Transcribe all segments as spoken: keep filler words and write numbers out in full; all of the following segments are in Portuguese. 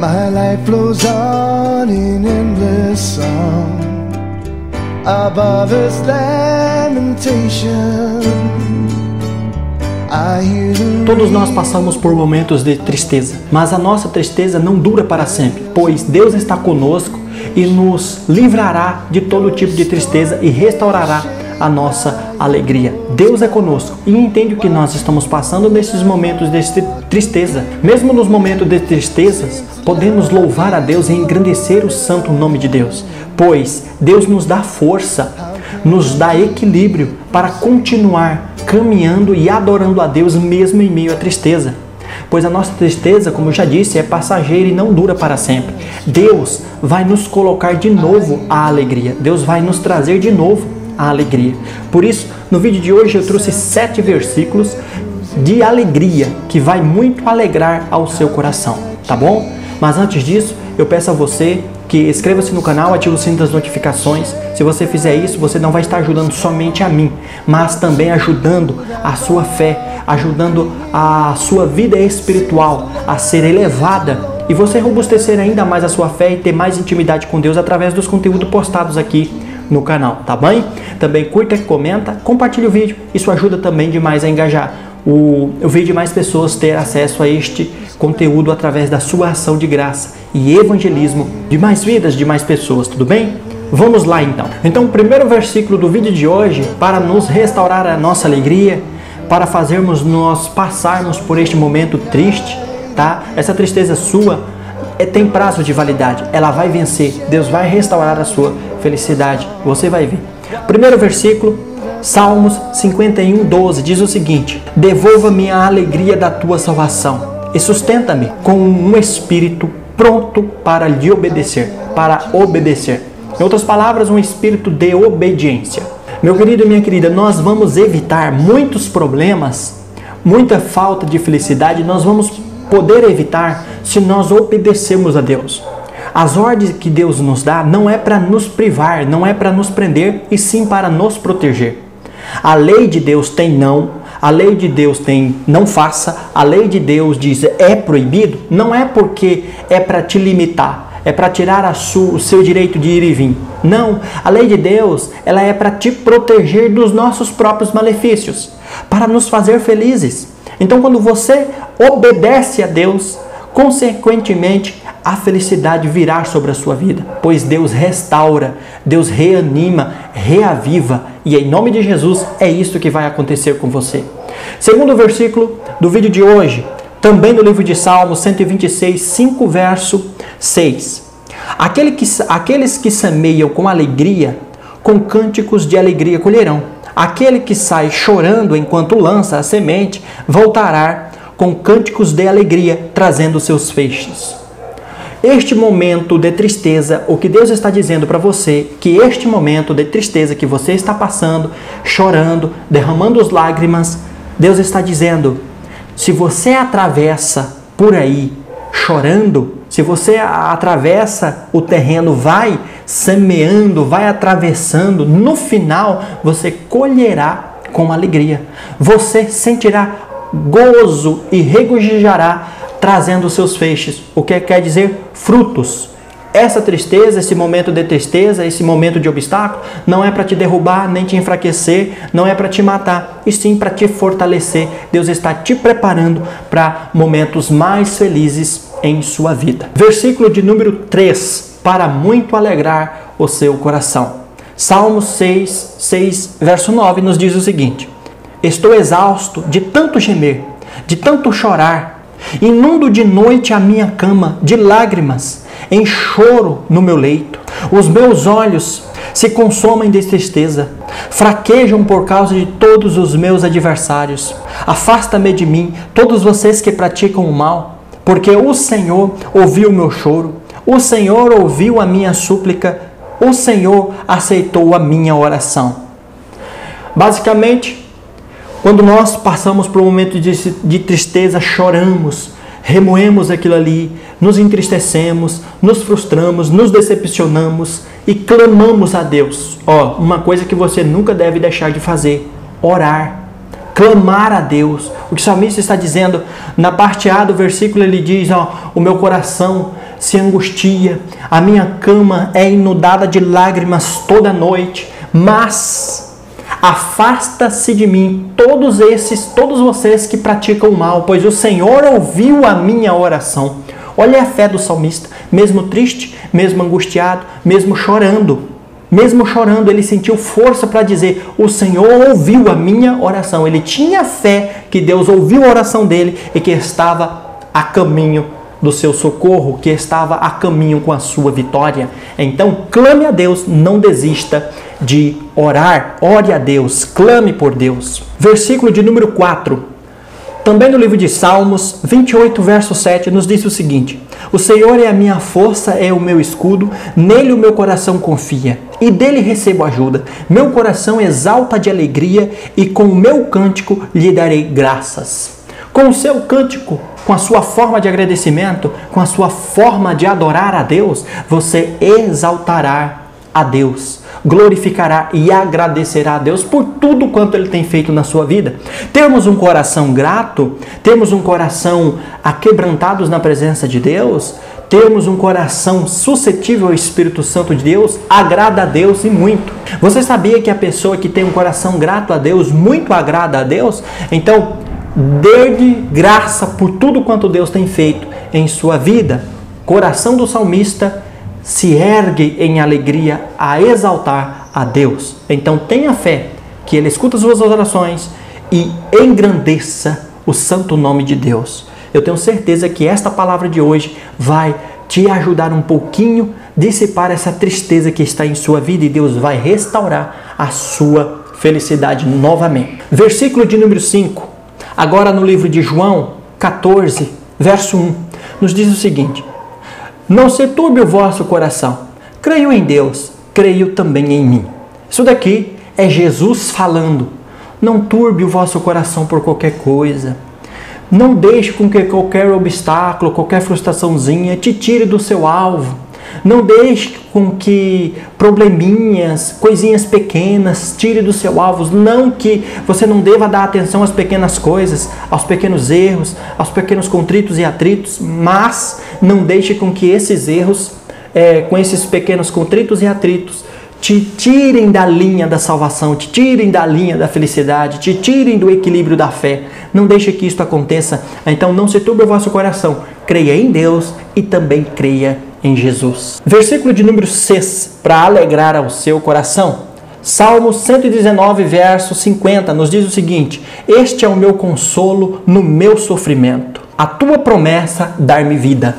My life flows on in endless song, above its lamentation. I hear the Todos nós passamos por momentos de tristeza, mas a nossa tristeza não dura para sempre, pois Deus está conosco e nos livrará de todo tipo de tristeza e restaurará a nossa alegria. Deus é conosco e entende o que nós estamos passando nesses momentos de tristeza. Mesmo nos momentos de tristezas, podemos louvar a Deus e engrandecer o santo nome de Deus, pois Deus nos dá força, nos dá equilíbrio para continuar caminhando e adorando a Deus mesmo em meio à tristeza. Pois a nossa tristeza, como eu já disse, é passageira e não dura para sempre. Deus vai nos colocar de novo a alegria. Deus vai nos trazer de novo a alegria. Por isso, no vídeo de hoje eu trouxe sete versículos de alegria que vai muito alegrar ao seu coração, tá bom? Mas antes disso, eu peço a você que inscreva-se no canal, ative o sino das notificações. Se você fizer isso, você não vai estar ajudando somente a mim, mas também ajudando a sua fé, ajudando a sua vida espiritual a ser elevada e você robustecer ainda mais a sua fé e ter mais intimidade com Deus através dos conteúdos postados aqui no canal, tá bem? Também curta, comenta, compartilhe o vídeo, isso ajuda também demais a engajar o, o vídeo de mais pessoas ter acesso a este conteúdo através da sua ação de graça e evangelismo de mais vidas, de mais pessoas, tudo bem? Vamos lá então. Então o primeiro versículo do vídeo de hoje, para nos restaurar a nossa alegria, para fazermos nós passarmos por este momento triste, tá? Essa tristeza sua é, tem prazo de validade, ela vai vencer, Deus vai restaurar a sua felicidade, você vai ver. Primeiro versículo, Salmos cinquenta e um, doze, diz o seguinte: devolva-me a alegria da tua salvação e sustenta-me com um espírito pronto para lhe obedecer, para obedecer. Em outras palavras, um espírito de obediência. Meu querido e minha querida, nós vamos evitar muitos problemas, muita falta de felicidade, nós vamos poder evitar se nós obedecermos a Deus. As ordens que Deus nos dá não é para nos privar, não é para nos prender, e sim para nos proteger. A lei de Deus tem não, a lei de Deus tem não faça, a lei de Deus diz é proibido, não é porque é para te limitar, é para tirar a sua, o seu direito de ir e vir. Não, a lei de Deus ela é para te proteger dos nossos próprios malefícios, para nos fazer felizes. Então quando você obedece a Deus, consequentemente a felicidade virá sobre a sua vida, pois Deus restaura, Deus reanima, reaviva, e em nome de Jesus é isso que vai acontecer com você. Segundo versículo do vídeo de hoje, também no livro de Salmos cento e vinte e seis, cinco, verso seis. Aquele que, aqueles que semeiam com alegria, com cânticos de alegria colherão. Aquele que sai chorando enquanto lança a semente, voltará com cânticos de alegria, trazendo seus feixes. Este momento de tristeza, o que Deus está dizendo para você, que este momento de tristeza que você está passando, chorando, derramando as lágrimas, Deus está dizendo, se você atravessa por aí chorando, se você atravessa o terreno, vai semeando, vai atravessando, no final você colherá com alegria. Você sentirá gozo e regozijará, trazendo os seus feixes, o que quer dizer frutos. Essa tristeza, esse momento de tristeza, esse momento de obstáculo, não é para te derrubar, nem te enfraquecer, não é para te matar, e sim para te fortalecer. Deus está te preparando para momentos mais felizes em sua vida. Versículo de número três, para muito alegrar o seu coração. Salmos seis, seis, verso nove, nos diz o seguinte: estou exausto de tanto gemer, de tanto chorar, inundo de noite a minha cama de lágrimas, em choro no meu leito. Os meus olhos se consomem de tristeza, fraquejam por causa de todos os meus adversários. Afasta-me de mim, todos vocês que praticam o mal, porque o Senhor ouviu o meu choro, o Senhor ouviu a minha súplica, o Senhor aceitou a minha oração. Basicamente, quando nós passamos por um momento de, de tristeza, choramos, remoemos aquilo ali, nos entristecemos, nos frustramos, nos decepcionamos e clamamos a Deus. Ó, uma coisa que você nunca deve deixar de fazer: orar, clamar a Deus. O que o salmista está dizendo na parte A do versículo, ele diz: ó, o meu coração se angustia, a minha cama é inundada de lágrimas toda noite, mas afasta-se de mim todos esses, todos vocês que praticam o mal, pois o Senhor ouviu a minha oração. Olha a fé do salmista, mesmo triste, mesmo angustiado, mesmo chorando, mesmo chorando, ele sentiu força para dizer, o Senhor ouviu a minha oração. Ele tinha fé que Deus ouviu a oração dele e que estava a caminho do seu socorro, que estava a caminho com a sua vitória. Então, clame a Deus, não desista de orar. Ore a Deus, clame por Deus. Versículo de número quatro. Também no livro de Salmos, vinte e oito, verso sete, nos diz o seguinte: o Senhor é a minha força, é o meu escudo, nele o meu coração confia, e dele recebo ajuda. Meu coração exalta de alegria, e com o meu cântico lhe darei graças. Com o seu cântico, com a sua forma de agradecimento, com a sua forma de adorar a Deus, você exaltará a Deus, glorificará e agradecerá a Deus por tudo quanto Ele tem feito na sua vida. Termos um coração grato, termos um coração aquebrantados na presença de Deus, termos um coração suscetível ao Espírito Santo de Deus, agrada a Deus e muito. Você sabia que a pessoa que tem um coração grato a Deus, muito agrada a Deus? Então, dê-lhe graça por tudo quanto Deus tem feito em sua vida. Coração do salmista se ergue em alegria a exaltar a Deus. Então tenha fé que Ele escuta as suas orações e engrandeça o santo nome de Deus. Eu tenho certeza que esta palavra de hoje vai te ajudar um pouquinho a dissipar essa tristeza que está em sua vida e Deus vai restaurar a sua felicidade novamente. Versículo de número cinco. Agora no livro de João quatorze, verso um, nos diz o seguinte: não se turbe o vosso coração, creio em Deus, creio também em mim. Isso daqui é Jesus falando. Não turbe o vosso coração por qualquer coisa. Não deixe com que qualquer obstáculo, qualquer frustraçãozinha te tire do seu alvo. Não deixe com que probleminhas, coisinhas pequenas, tire do seu alvo. Não que você não deva dar atenção às pequenas coisas, aos pequenos erros, aos pequenos contritos e atritos, mas não deixe com que esses erros, é, com esses pequenos contritos e atritos, te tirem da linha da salvação, te tirem da linha da felicidade, te tirem do equilíbrio da fé. Não deixe que isto aconteça. Então não se turbe o vosso coração. Creia em Deus e também creia em Jesus. Versículo de número seis, para alegrar ao seu coração. Salmo cento e dezenove, verso cinquenta, nos diz o seguinte: este é o meu consolo no meu sofrimento. A tua promessa dar-me vida.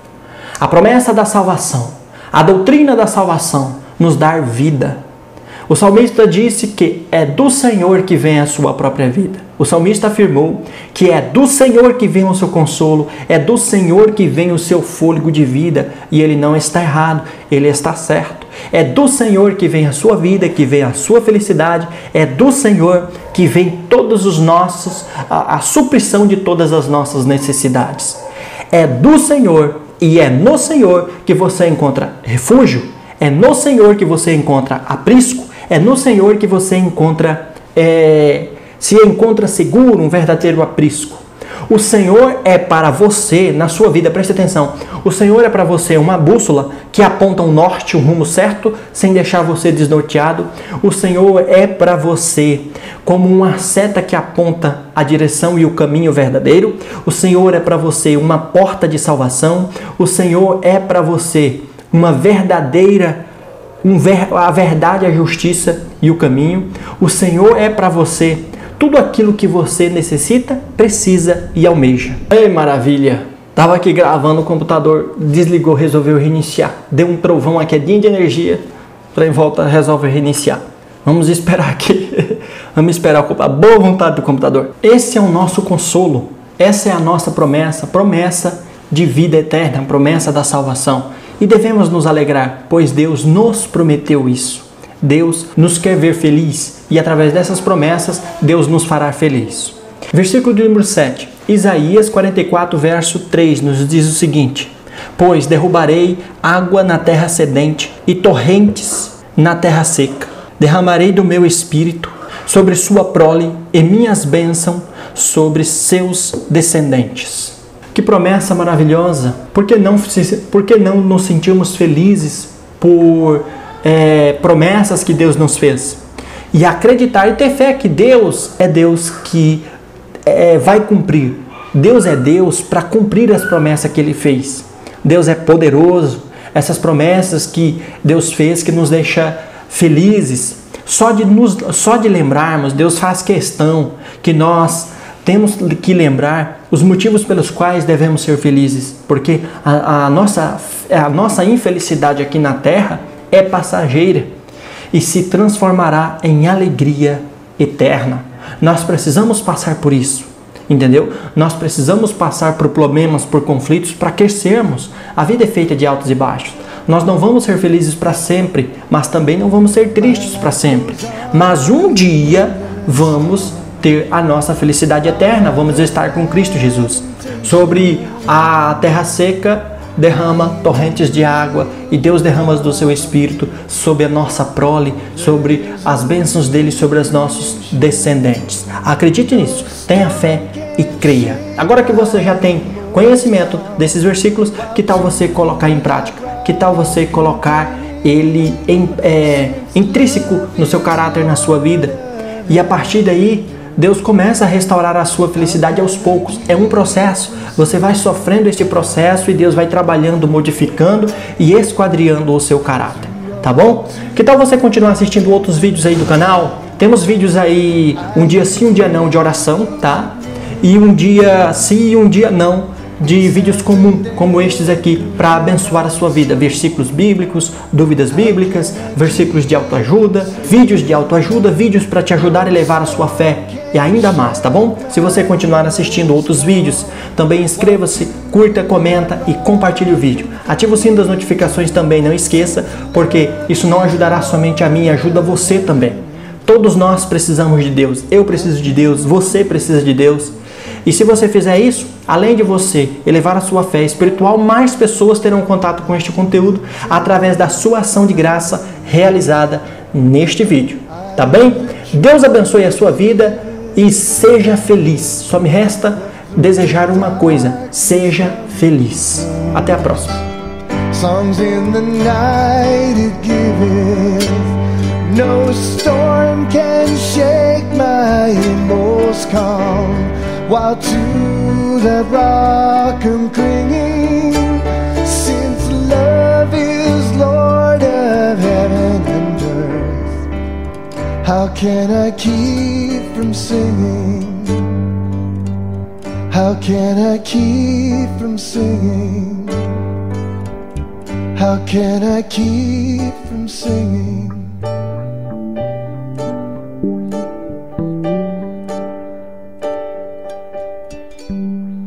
A promessa da salvação, a doutrina da salvação, nos dar vida. O salmista disse que é do Senhor que vem a sua própria vida. O salmista afirmou que é do Senhor que vem o seu consolo, é do Senhor que vem o seu fôlego de vida, e ele não está errado, ele está certo. É do Senhor que vem a sua vida, que vem a sua felicidade, é do Senhor que vem todos os nossos, a, a suprição de todas as nossas necessidades. É do Senhor e é no Senhor que você encontra refúgio, é no Senhor que você encontra aprisco, é no Senhor que você encontra, é, se encontra seguro, um verdadeiro aprisco. O Senhor é para você, na sua vida, preste atenção, o Senhor é para você uma bússola que aponta um norte, um rumo certo, sem deixar você desnorteado. O Senhor é para você como uma seta que aponta a direção e o caminho verdadeiro. O Senhor é para você uma porta de salvação. O Senhor é para você uma verdadeira, um ver, a verdade, a justiça e o caminho. O Senhor é para você tudo aquilo que você necessita, precisa e almeja. Ei, maravilha! Tava aqui gravando, o computador desligou, resolveu reiniciar. Deu um trovão, uma quedinha de energia, para em volta resolve reiniciar. Vamos esperar aqui. Vamos esperar a boa vontade do computador. Esse é o nosso consolo. Essa é a nossa promessa, promessa de vida eterna, promessa da salvação. E devemos nos alegrar, pois Deus nos prometeu isso. Deus nos quer ver feliz e através dessas promessas, Deus nos fará feliz. Versículo de número sete. Isaías quarenta e quatro, verso três, nos diz o seguinte: pois derrubarei água na terra sedente e torrentes na terra seca. Derramarei do meu espírito sobre sua prole e minhas bênçãos sobre seus descendentes. Que promessa maravilhosa! Por que não, por que não nos sentirmos felizes por é, promessas que Deus nos fez? E acreditar e ter fé que Deus é Deus que é, vai cumprir. Deus é Deus para cumprir as promessas que Ele fez. Deus é poderoso. Essas promessas que Deus fez que nos deixa felizes. Só de, nos, só de lembrarmos, Deus faz questão que nós temos que lembrar os motivos pelos quais devemos ser felizes. Porque a, a, nossa, a nossa infelicidade aqui na terra é passageira e se transformará em alegria eterna. Nós precisamos passar por isso. Entendeu? Nós precisamos passar por problemas, por conflitos para crescermos. A vida é feita de altos e baixos. Nós não vamos ser felizes para sempre, mas também não vamos ser tristes para sempre. Mas um dia vamos ter a nossa felicidade eterna, vamos estar com Cristo Jesus. Sobre a terra seca, derrama torrentes de água e Deus derrama do seu Espírito sobre a nossa prole, sobre as bênçãos dele, sobre os nossos descendentes. Acredite nisso, tenha fé e creia. Agora que você já tem conhecimento desses versículos, que tal você colocar em prática? Que tal você colocar ele em, é, intrínseco no seu caráter, na sua vida? E a partir daí, Deus começa a restaurar a sua felicidade aos poucos. É um processo. Você vai sofrendo este processo e Deus vai trabalhando, modificando e esquadriando o seu caráter. Tá bom? Que tal você continuar assistindo outros vídeos aí do canal? Temos vídeos aí, um dia sim, um dia não, de oração, tá? E um dia sim e um dia não, de vídeos comuns, como estes aqui, para abençoar a sua vida. Versículos bíblicos, dúvidas bíblicas, versículos de autoajuda, vídeos de autoajuda, vídeos para te ajudar a elevar a sua fé e ainda mais, tá bom? Se você continuar assistindo outros vídeos, também inscreva-se, curta, comenta e compartilhe o vídeo. Ative o sino das notificações também, não esqueça, porque isso não ajudará somente a mim, ajuda você também. Todos nós precisamos de Deus, eu preciso de Deus, você precisa de Deus. E se você fizer isso, além de você elevar a sua fé espiritual, mais pessoas terão contato com este conteúdo através da sua ação de graça realizada neste vídeo. Tá bem? Deus abençoe a sua vida e seja feliz. Só me resta desejar uma coisa: seja feliz. Até a próxima. Songs in the night it giveth, no storm can shake my inmost calm. While to that rock I'm clinging, since love is Lord of heaven and earth, how can I keep from singing? How can I keep from singing? How can I keep from singing? Thank you.